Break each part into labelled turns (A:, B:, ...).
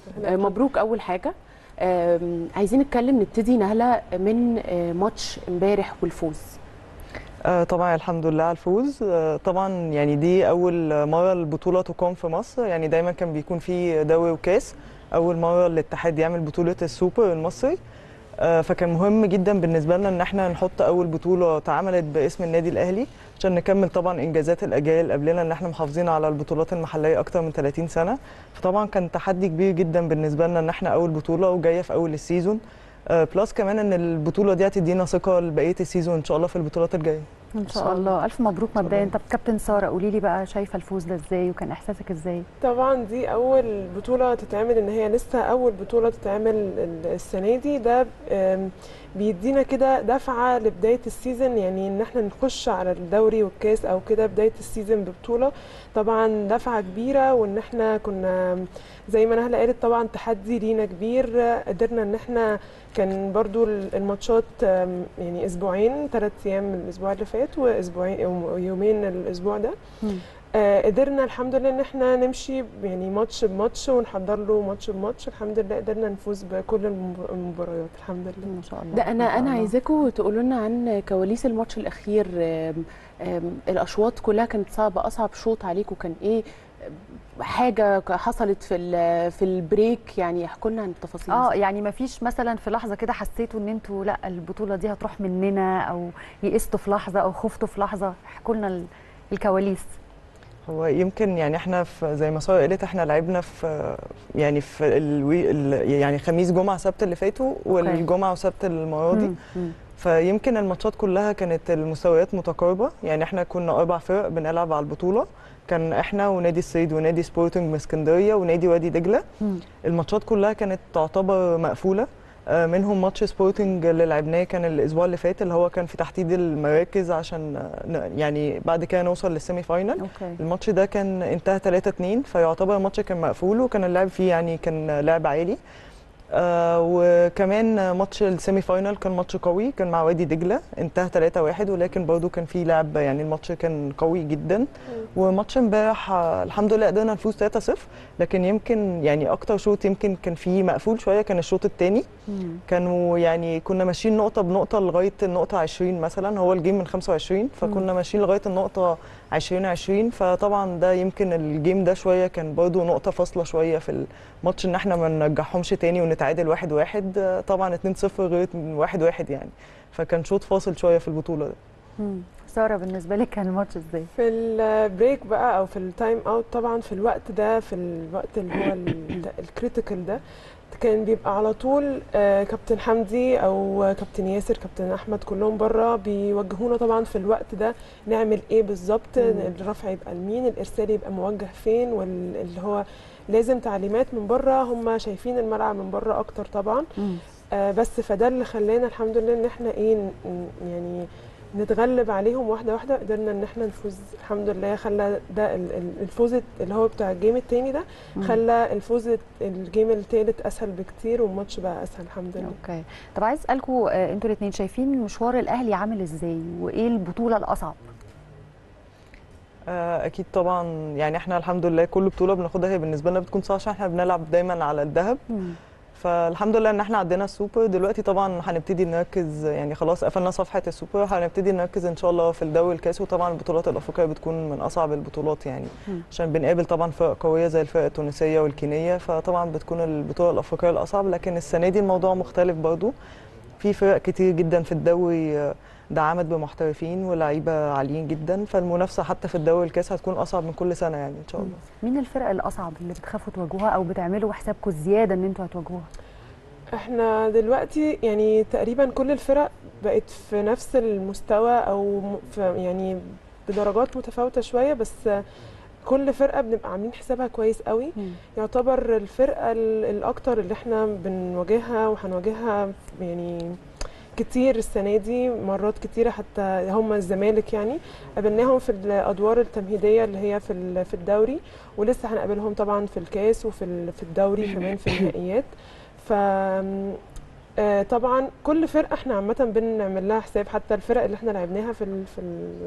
A: مبروك اول حاجه. عايزين نبتدي نهله من ماتش امبارح والفوز.
B: طبعا الحمد لله على الفوز. طبعا يعني دي اول مره البطوله تقام في مصر، يعني دايما كان بيكون في دوري وكاس. اول مره الاتحاد يعمل بطوله السوبر المصري. فكان مهم جدا بالنسبه لنا ان احنا نحط اول بطوله اتعملت باسم النادي الاهلي، عشان نكمل طبعا انجازات الاجيال اللي قبلنا، ان احنا محافظين على البطولات المحليه اكتر من 30 سنه. فطبعا كان تحدي كبير جدا بالنسبه لنا ان احنا اول بطوله وجايه في اول السيزون. بلس كمان ان البطوله دي هتدينا ثقه لبقيه السيزون ان شاء الله في البطولات الجايه.
C: ان شاء الله. الف مبروك مبدئيا. طب كابتن ساره، قولي لي بقى شايفه الفوز ده ازاي وكان احساسك ازاي؟
D: طبعا دي اول بطوله تتعمل، ان هي لسه اول بطوله تتعمل السنه دي. ده بيدينا كده دفعه لبدايه السيزون، يعني ان احنا نخش على الدوري والكاس او كده بدايه السيزون ببطوله. طبعا دفعه كبيره، وان احنا كنا زي ما نهله قالت طبعا تحدي لينا كبير. قدرنا ان احنا كان برضو الماتشات يعني اسبوعين، 3 ايام من الاسبوع اللي فات واسبوعين يومين الاسبوع ده. قدرنا الحمد لله ان احنا نمشي يعني ماتش بماتش ونحضر له ماتش بماتش. الحمد لله قدرنا نفوز بكل المباريات الحمد لله.
C: ما شاء الله.
A: ده انا عايزاكم تقولوا لنا عن كواليس الماتش الاخير. الاشواط كلها كانت صعبه، اصعب شوط عليكم كان ايه؟ حاجه حصلت في البريك، يعني احكوا لنا عن التفاصيل.
C: يعني ما فيش مثلا في لحظه كده حسيتوا ان انتوا لا البطوله دي هتروح مننا، او يئستوا في لحظه او خفتوا في لحظه؟ احكوا لنا الكواليس.
B: هو يمكن يعني احنا في زي ما ساره قالت، احنا لعبنا في يعني في يعني خميس جمعه سبت اللي فاتوا، والجمعه وسبت المره دي. فيمكن الماتشات كلها كانت المستويات متقاربه، يعني احنا كنا 4 فرق بنلعب على البطوله. كان احنا ونادي الصيد ونادي سبورتنج من اسكندريه ونادي وادي دجله. الماتشات كلها كانت تعتبر مقفوله. منهم ماتش سبورتنج اللي لعبناه كان الاسبوع اللي فات، اللي هو كان في تحديد المراكز عشان يعني بعد كده نوصل للسيمي فاينل. الماتش ده كان انتهى 3-2، فيعتبر الماتش كان مقفول وكان اللعب فيه يعني كان لعب عالي. وكمان ماتش السيمي فاينل كان ماتش قوي، كان مع وادي دجله، انتهى 3-1، ولكن برضو كان فيه لعب، يعني الماتش كان قوي جدا. وماتش امبارح الحمد لله قدرنا نفوز 3-0، لكن يمكن يعني اكتر شوط يمكن كان فيه مقفول شويه كان الشوط الثاني. كانوا يعني كنا ماشيين نقطه بنقطه لغايه النقطه 20 مثلا، هو الجيم من 25، فكنا ماشيين لغايه النقطه 20. فطبعا ده يمكن الجيم ده شويه كان برضو نقطه فاصله شويه في الماتش، ان احنا ما نرجعهمش تاني ونتعادل 1-1. طبعا 2-0 غير 1-1 يعني، فكان شوط فاصل شويه في البطوله ده.
C: ساره، بالنسبه لك كان الماتش ازاي؟
D: في البريك بقى او في التايم اوت، طبعا في الوقت ده، في الوقت اللي هو الكريتيكال ده، كان بيبقى على طول كابتن حمدي او كابتن ياسر كابتن احمد كلهم بره بيوجهونا طبعا في الوقت ده نعمل ايه بالظبط. الرفع يبقى لمين، الارسال يبقى موجه فين، واللي هو لازم تعليمات من بره، هم شايفين الملعب من بره اكتر طبعا. بس فده اللي خلانا الحمد لله ان احنا ايه يعني نتغلب عليهم واحده واحده. قدرنا ان احنا نفوز الحمد لله. خلى ده الفوز اللي هو بتاع الجيم الثاني ده خلى الفوز الجيم الثالث اسهل بكتير، والماتش بقى اسهل الحمد لله.
C: اوكي. طب عايز اسالكم انتوا الاثنين شايفين مشوار الاهلي عامل ازاي، وايه البطوله الاصعب؟
B: اكيد طبعا، يعني احنا الحمد لله كل بطوله بناخدها هي بالنسبه لنا بتكون صعبه، عشان احنا بنلعب دايما على الذهب. فالحمد لله ان احنا عدينا السوبر. دلوقتي طبعا هنبتدي نركز، يعني خلاص قفلنا صفحه السوبر، هنبتدي نركز ان شاء الله في الدوري والكاس. وطبعا البطولات الافريقيه بتكون من اصعب البطولات، يعني عشان بنقابل طبعا فرق قويه زي الفرق التونسيه والكينيه، فطبعا بتكون البطوله الافريقيه الاصعب. لكن السنه دي الموضوع مختلف برضو، في فرق كتير جدا في الدوري دعمت بمحترفين ولاعيبه عاليين جدا، فالمنافسه حتى في الدوري والكاس هتكون اصعب من كل سنه يعني ان شاء الله.
C: مين الفرق الاصعب اللي بتخافوا تواجهوها او بتعملوا حسابكم زياده ان انتوا هتواجهوها؟
D: احنا دلوقتي يعني تقريبا كل الفرق بقت في نفس المستوى، او في يعني بدرجات متفاوته شويه، بس كل فرقه بنبقى عاملين حسابها كويس قوي. يعتبر الفرقه الاكتر اللي احنا بنواجهها وهنواجهها يعني كتير السنه دي، مرات كتيره، حتى هم الزمالك يعني قابلناهم في الادوار التمهيديه اللي هي في الدوري، ولسه هنقابلهم طبعا في الكاس وفي الدوري كمان في النهائيات. ف طبعا كل فرقه احنا عامه بنعمل لها حساب، حتى الفرق اللي احنا لعبناها في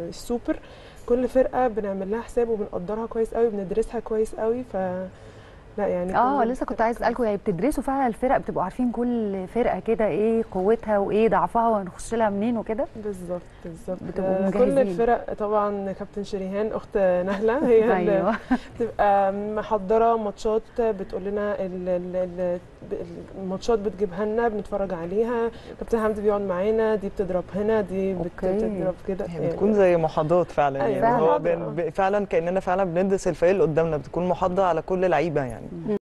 D: السوبر كل فرقه بنعمل لها حساب وبنقدرها كويس قوي، بندرسها كويس قوي. لا يعني
C: لسه كنت عايز اسالكم، يعني بتدرسوا فعلا الفرق، بتبقوا عارفين كل فرقه كده ايه قوتها وايه ضعفها وهنخش لها منين وكده؟
D: بالظبط
C: بتبقوا
D: كل
C: مجهزين.
D: الفرق طبعا كابتن شريهان اخت نهله هي
C: ايوه
D: بتبقى محضره ماتشات، بتقول لنا الماتشات بتجيبها لنا بنتفرج عليها، كابتن حمدي بيقعد معانا، دي بتضرب هنا، دي بتضرب كده،
B: هي بتكون زي محاضرات فعلا.
D: أيوة
B: يعني هو
D: فعلا.
B: فعلا كاننا فعلا بندرس الفريق اللي قدامنا، بتكون محاضره على كل لعيبه يعني.